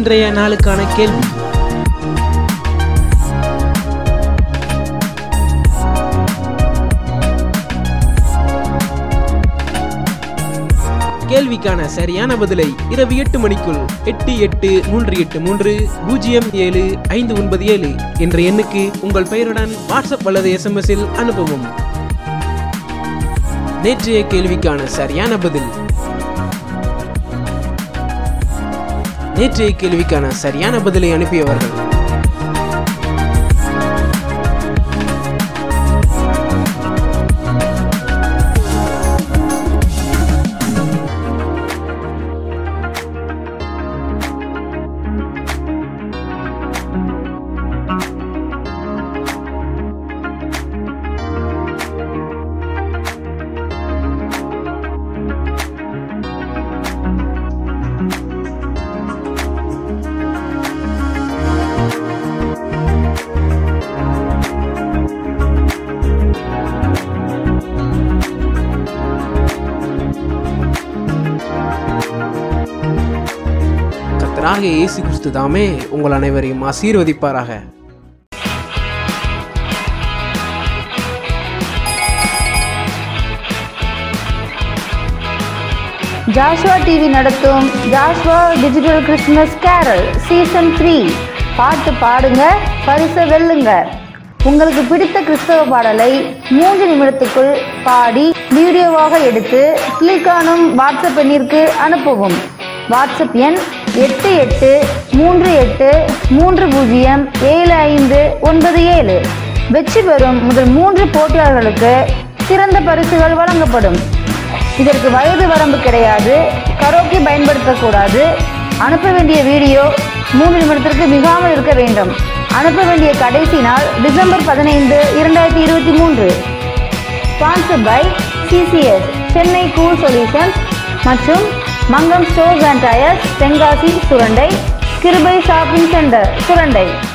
இன்றைய நாளுக்கான கேள்வி. கேள்விக்கான சரியான பதிலை இரவு 8 மணிக்குள் 8838307597 என்ற எண்ணுக்கு உங்கள் பெயருடன் வாட்ஸ்அப் அல்லது SMS இல் அனுப்பவும். நேற்றைய கேள்விக்கான சரியான பதில். நேற்றைய கேள்விக்கான சரியான பதிலை அனுப்பியவர்கள் இயேசு கிறிஸ்து தாமே உங்கள் அனைவரையும் ஆசீர்வதிப்பாராக. ஜாஷ்வா டிவி நடத்தும் Joshua digital Christmas carol season 3 பாட்டு பாடுங்க பரிசு வெல்லுங்க. உங்களுக்கு பிடித்த கிறிஸ்தவ பாடலை 3 நிமிடத்துக்குள் பாடி வீடியோவாக எடுத்து கீழ்காணும் வாட்ஸ்அப் எண்ணிற்கு அனுப்பவும். வாட்ஸ்அப் எண் 8838307597. வெற்றி பெறும் முதல் 3 போட்டியாளர்களுக்கு சிறந்த பரிசுகள் வழங்கப்படும். இதற்கு வயது வரம்பு கிடையாது. கரோக்கி பயன்படுத்தக்கூடாது. அனுப்ப வேண்டிய வீடியோ 3 நிமிடத்திற்கு மிகாமல் இருக்க வேண்டும். அனுப்ப வேண்டிய கடைசி நாள் December 15, 2023. Sponsored by CCS Chennai cool solutions மற்றும் Mangam stores and tyres Tenkasi Surandai, Kirubai shopping centre Surandai.